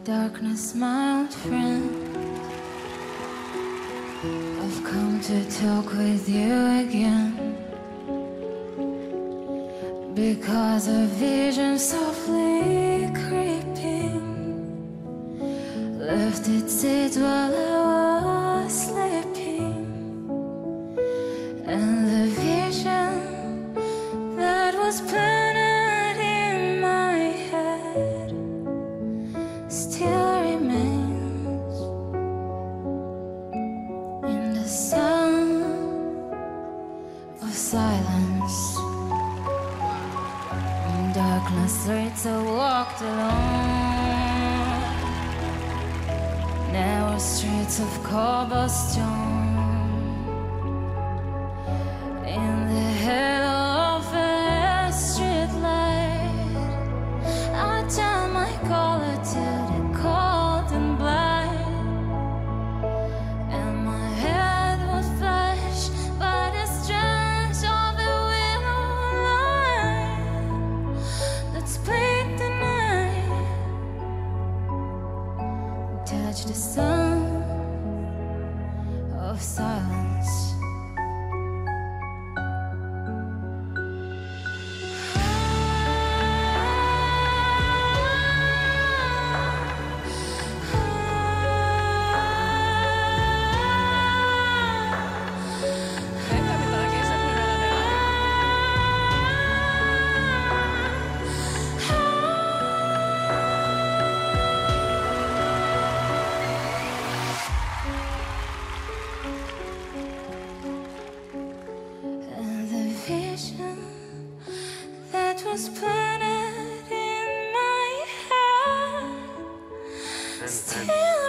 Darkness, my old friend, I've come to talk with you again, because a vision softly creeping left its seeds while I was sleeping. And the vision that was planted in my head still remains in the sound of silence. In darkness streets I walked alone, narrow streets of cobblestone. In the halo of a street light, I turned my collar till the cold and blind, and my head would flash by the strands of the willow line that split the night, touch the sun of silence. That was planted in my head still